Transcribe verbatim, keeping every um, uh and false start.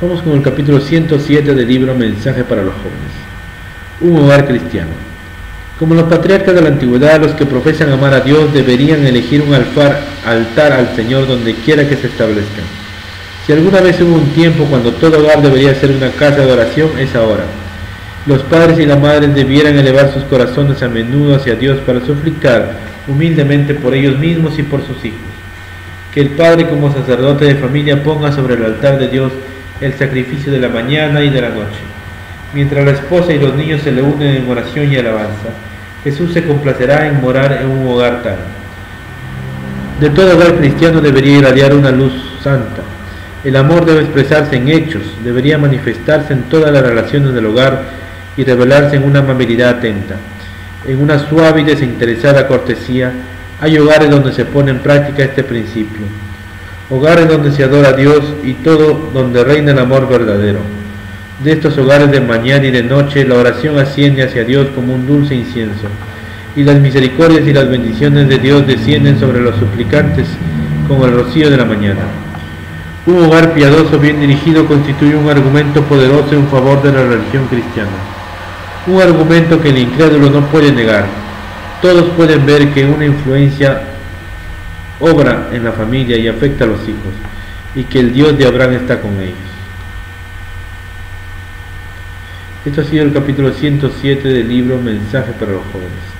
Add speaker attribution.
Speaker 1: Vamos con el capítulo ciento siete del libro Mensaje para los jóvenes. Un hogar cristiano. Como los patriarcas de la antigüedad, los que profesan amar a Dios deberían elegir un alfar, altar al Señor donde quiera que se establezcan. Si alguna vez hubo un tiempo cuando todo hogar debería ser una casa de oración, es ahora. Los padres y las madres debieran elevar sus corazones a menudo hacia Dios para suplicar humildemente por ellos mismos y por sus hijos. Que el padre como sacerdote de familia ponga sobre el altar de Dios el sacrificio de la mañana y de la noche. Mientras la esposa y los niños se le unen en oración y alabanza, Jesús se complacerá en morar en un hogar tal. De todo hogar cristiano debería irradiar una luz santa. El amor debe expresarse en hechos, debería manifestarse en todas las relaciones del hogar y revelarse en una amabilidad atenta, en una suave y desinteresada cortesía. Hay hogares donde se pone en práctica este principio, hogares donde se adora a Dios y todo donde reina el amor verdadero. De estos hogares de mañana y de noche la oración asciende hacia Dios como un dulce incienso, y las misericordias y las bendiciones de Dios descienden sobre los suplicantes como el rocío de la mañana. Un hogar piadoso bien dirigido constituye un argumento poderoso en favor de la religión cristiana, un argumento que el incrédulo no puede negar. Todos pueden ver que una influencia obra en la familia y afecta a los hijos, y que el Dios de Abraham está con ellos. Esto ha sido el capítulo ciento siete del libro Mensaje para los jóvenes.